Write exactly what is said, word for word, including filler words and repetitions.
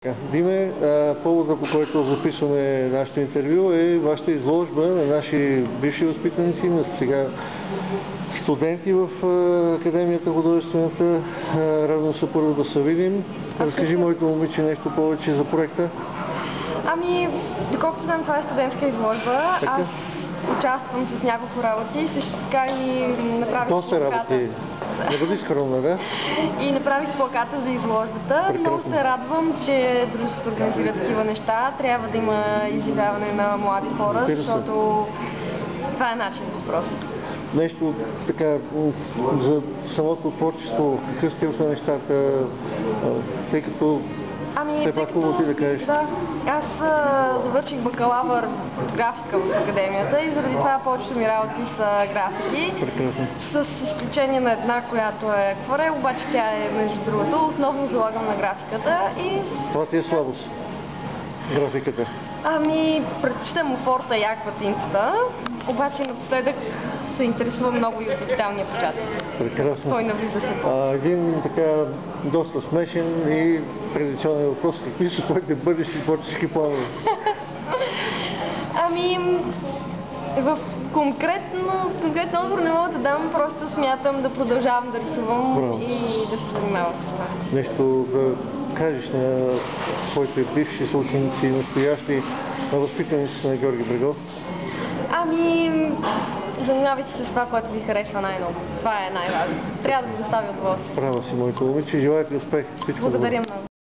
Диме, повода, по който записваме нашето интервю, е вашата изложба на наши бивши възпитаници, на сега студенти в Академията художествената. Радвам се първо да се видим. Разкажи, моето момиче, нещо повече за проекта. Ами, доколкото знам, това е студентска изложба. Така? Аз участвам с няколко работи, също така и направих Доста плаката. работи. Не бъди скромна, да? И направих плаката за изложбата. Прекрасно. Много се радвам, че дружеството организира такива неща. Трябва да има изявяване на млади хора, Разбира се. защото това е начин просто. Нещо така за самото творчество, какъв стил са нещата, тъй като Ами, все тъй пак хубаво като, ти да кажеш. да, аз а, завърших бакалавър в графика в академията и заради това повечето ми работи са графики. Прекрасно. С изключение на една, която е акварел, обаче тя е, между другото, основно залагам на графиката и... Това ти е слабост. Графиката. Ами, предпочитам офорта и акватинтата, обаче напоследък се интересува много и от дигиталния печат. Прекрасно. Той навлиза се по. А, един така доста смешен и традиционен въпрос. Какви са твоите бъдещи творчески планове? Ами, в конкретно, конкретно отговор не мога да дам, просто смятам да продължавам да рисувам. Браво. И да се занимавам с това. Нещо да кажеш на твоите бивши съученици, настоящи, на възпитаниците на Георги Брегов? Ами, занимавайте се с това, което ви харесва най-много. Това е най-важно. Трябва да ви достави удоволствие. Права си, моето момиче. Желая ти успех. Всичко добро. Благодаря много.